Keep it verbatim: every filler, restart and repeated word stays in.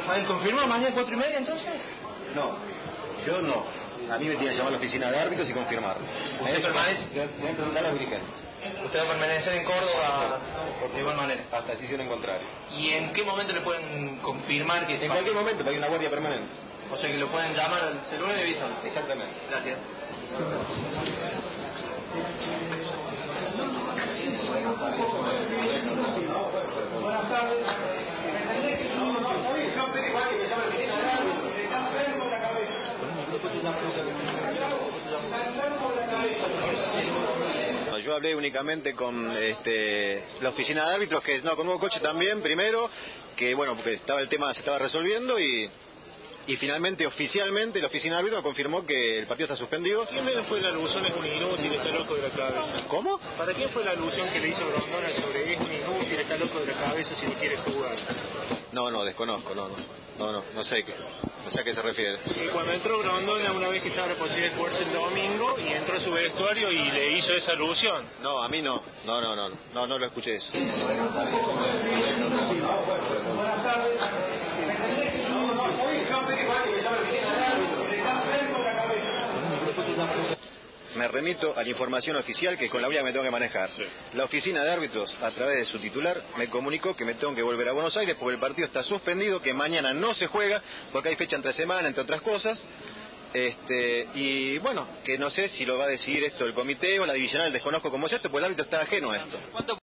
Rafael, ¿confirmó mañana cuatro y media entonces? No, yo no. A mí me tiene que llamar a la oficina de árbitros y confirmarlo. ¿Usted permanece? Voy a preguntar a los dirigentes. ¿Usted va a permanecer en Córdoba de igual manera? Hasta decisión en contrario. ¿Y en qué momento le pueden confirmar que... En cualquier momento, porque hay una guardia permanente. O sea que lo pueden llamar al celular y avisan. Exactamente. Gracias. Buenas tardes. No, yo hablé únicamente con este, la oficina de árbitros, que no, con Hugo Coche también, primero, que bueno, porque estaba el tema, se estaba resolviendo y... Y finalmente, oficialmente, la oficina de árbitros confirmó que el partido está suspendido. ¿Quién fue la alusión? Es un inútil, está loco de la cabeza. ¿Cómo? ¿Para quién fue la alusión que le hizo Grondona sobre es un inútil, está loco de la cabeza si no quiere jugar? No, no, desconozco, no, no, no, no, no sé qué, no sé a qué se refiere. Y cuando entró Grondona, una vez que estaba la posibilidad de jugarse el domingo, y entró a su vestuario y le hizo esa alusión. No, a mí no, no, no, no, no, no lo escuché eso. Buenas tardes. Me remito a la información oficial que es con la única que me tengo que manejar. Sí. La oficina de árbitros, a través de su titular, me comunicó que me tengo que volver a Buenos Aires porque el partido está suspendido, que mañana no se juega, porque hay fecha entre semana, entre otras cosas. Este, y bueno, que no sé si lo va a decidir esto el comité o la divisional, desconozco cómo es esto, porque el árbitro está ajeno a esto.